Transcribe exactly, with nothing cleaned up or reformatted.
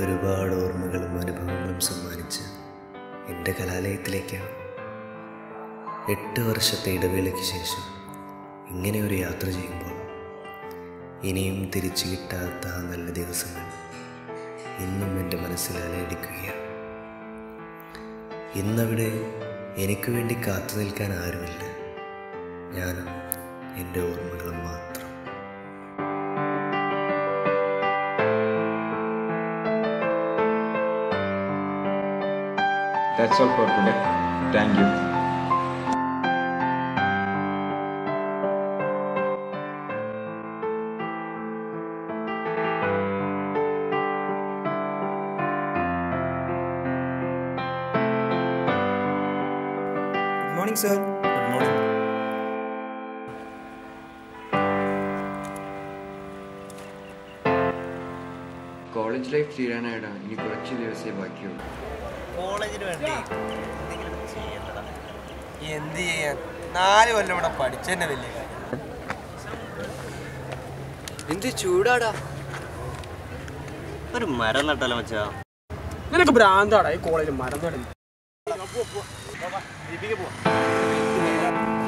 ഒരുപാട് ഓർമ്മകളും അനുഭവങ്ങളും സമ്മാനിച്ച് എൻ്റെ കലാലയത്തിലേക്കാണ്. എട്ട് വർഷത്തെ ഇടവേളയ്ക്ക് ശേഷം ഇങ്ങനെ ഒരു യാത്ര ചെയ്യുമ്പോൾ ഇനിയും തിരിച്ചു കിട്ടാത്ത ആ നല്ല ദിവസങ്ങൾ ഇന്നും എൻ്റെ മനസ്സിൽ അലയടിക്കുകയാണ്. ഇന്നവിടെ എനിക്ക് വേണ്ടി കാത്തു നിൽക്കാൻ ആരുമില്ല, ഞാനും എൻ്റെ ഓർമ്മകളും മാത്രം. That's all for today. Thank you. Good morning, sir. Good morning. College life തീരാനായിടാ ഇനി കുറച്ച് ദിവസമേ ബാക്കിയുള്ളൂ. കോളേജിന് വേണ്ടി എന്തെങ്കിലും ചെയ്യേണ്ടതാ. എന്ത് ചെയ്യാൻ, നാല് കൊല്ലം ഇവിടെ പഠിച്ചതന്നെ വലിയ കാര്യം. എന്ത് ചൂടാടാ. ഒരു മരം നട്ടല്ലോ മച്ചാ. നിനക്ക് ഭ്രാന്താടാ ഈ കോളേജിൽ മരം നടുന്നു.